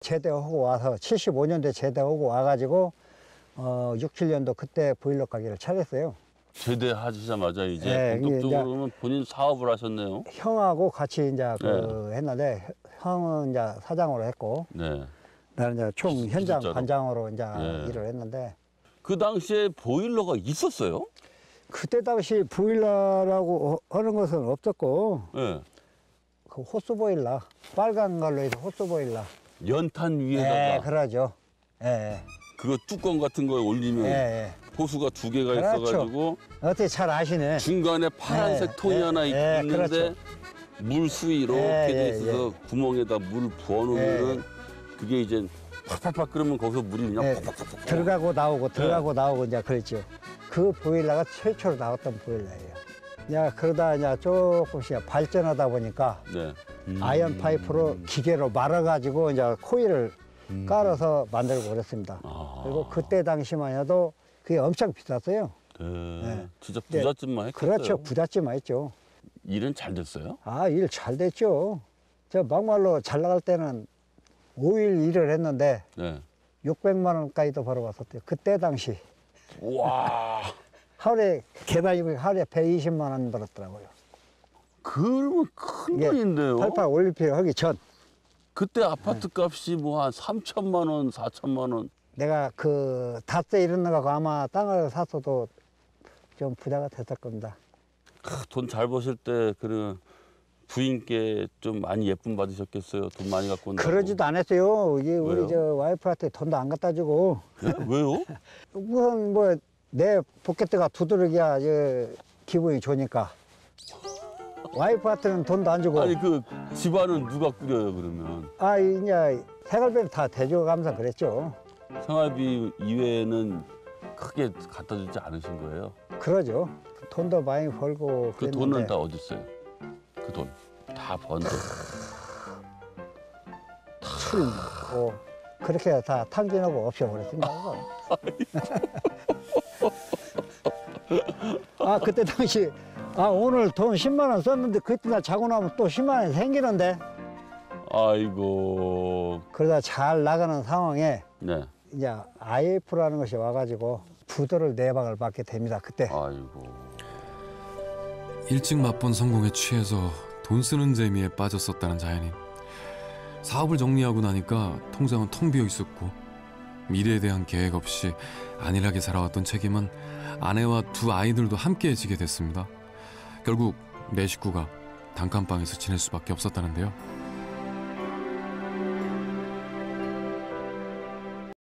제대하고 와서 75년도에 제대하고 와가지고 6, 7년도 그때 보일러 가게를 차렸어요. 제대하시자마자 이제 네, 본격적으로는 본인 사업을 하셨네요. 형하고 같이 이제 네. 했는데 형은 이제 사장으로 했고 네. 나는 이제 총 현장 기술자로. 반장으로 이제 네. 일을 했는데 그 당시에 보일러가 있었어요? 그때 당시 보일러라고 하는 것은 없었고 네. 그 호스 보일러 빨간 걸로 해서 호스 보일러. 연탄 위에다가 예, 그러죠. 예, 그거 뚜껑 같은 거에 올리면 예. 호수가 2개가 그렇죠. 있어가지고 어떻게 잘 아시네. 중간에 파란색 네, 통이 네, 하나 네, 있는데 그렇죠. 물 수위 이렇게 네, 돼 네, 있어서 구멍에다 물 부어놓으면은 그게 이제 팍팍팍 끓으면 거기서 물이 그냥 네, 팍팍팍 들어가고 나오고 들어가고 나오고 이제 그랬죠. 그 보일러가 최초로 나왔던 보일러예요. 야, 그러다 이제 조금씩 발전하다 보니까 네. 아이언 파이프로 기계로 말아가지고 이제 코일을 깔아서 만들고 그랬습니다. 아. 그리고 그때 당시만 해도 그게 엄청 비쌌어요. 네. 네. 진짜 부잣집만 했겠어요. 그렇죠. 부잣집만 했죠. 일은 잘 됐어요? 아, 일 잘 됐죠. 저 막말로 잘 나갈 때는 5일 일을 했는데 네. 600만 원까지도 벌어봤었대요. 그때 당시. 와. 하루에 계단이고 하루에 120만 원 벌었더라고요. 그러면 큰 이게 돈인데요? 88 올림픽 하기 전 그때 아파트 값이 뭐 한 3천만 원, 4천만 원. 내가 그 닷새 이런 거 아마 땅을 샀어도 좀 부자가 됐을 겁니다. 돈 잘 버실 때 그 부인께 좀 많이 예쁨 받으셨겠어요? 돈 많이 갖고 온다고. 그러지도 않았어요. 이게 왜요? 우리 저 와이프한테 돈도 안 갖다 주고 예? 왜요? 우선 뭐 내 포켓가 두드러기야 기분이 좋으니까. 와이프한테는 돈도 안 주고. 아니 그 집안은 누가 꾸려요 그러면? 아, 이제 생활비를 다 대줘가면서 그랬죠. 생활비 이외에는 크게 갖다 주지 않으신 거예요? 그러죠. 돈도 많이 벌고 그 그랬는데. 돈은 다 어디 있어요? 그 돈 다 번 돈. 술 먹고 그렇게 다 탕진하고 없애버렸습니다. 아, 그때 당시 오늘 돈 10만 원 썼는데 그때 날 자고 나면 또 10만 원이 생기는데 아이고. 그러다 잘 나가는 상황에 네. 이제 IF라는 것이 와가지고 부도를 4방을 받게 됩니다. 그때. 아이고. 일찍 맛본 성공에 취해서 돈 쓰는 재미에 빠졌었다는 자연인. 사업을 정리하고 나니까 통장은 텅 비어 있었고 미래에 대한 계획 없이 안일하게 살아왔던 책임은 아내와 2 아이들도 함께 지게 됐습니다. 결국 4 식구가 단칸방에서 지낼 수밖에 없었다는데요.